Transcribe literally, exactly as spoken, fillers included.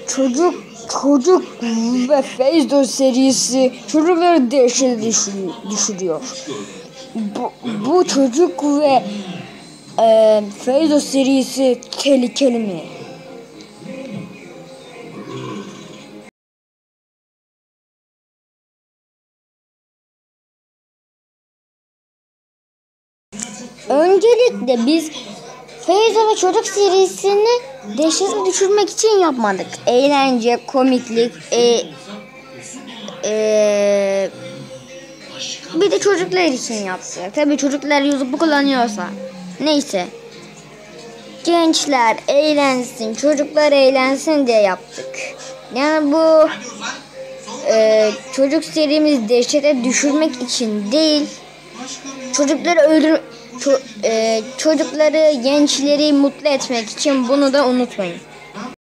çocuk çocuk ve Feyzo serisi çocukları dehşete düşürüyor. Bu, bu çocuk ve e, Feyzo serisi tehlikeli mi? Öncelikle biz Feyzo ve Çocuk serisini dehşete düşürmek için yapmadık. Eğlence, komiklik, e, e, bir de çocuklar için yaptık. Tabii çocuklar YouTube'u kullanıyorsa. Neyse. Gençler eğlensin, çocuklar eğlensin diye yaptık. Yani bu e, çocuk serimiz dehşete düşürmek için değil, çocukları öldür ço, e, çocukları, gençleri mutlu etmek için, bunu da unutmayın.